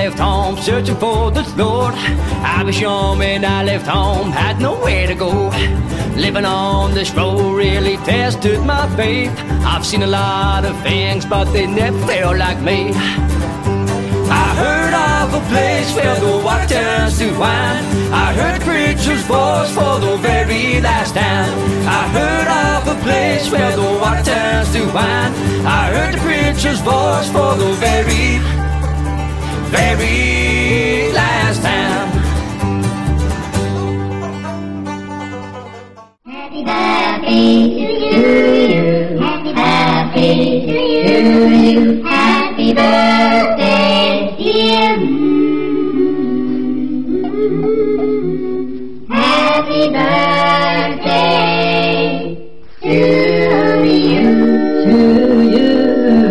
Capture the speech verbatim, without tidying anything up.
left home searching for the Lord. I was young when I left home, had nowhere to go. Living on this road really tested my faith. I've seen a lot of things, but they never felt like me. I heard of a place where the water turns to wine. I heard the preacher's voice for the very last time. I heard of a place where the water turns to wine. I heard the preacher's voice for the very, very last time. Happy birthday to you. Happy birthday to you. Happy birthday, dear. Happy birthday to you. To you.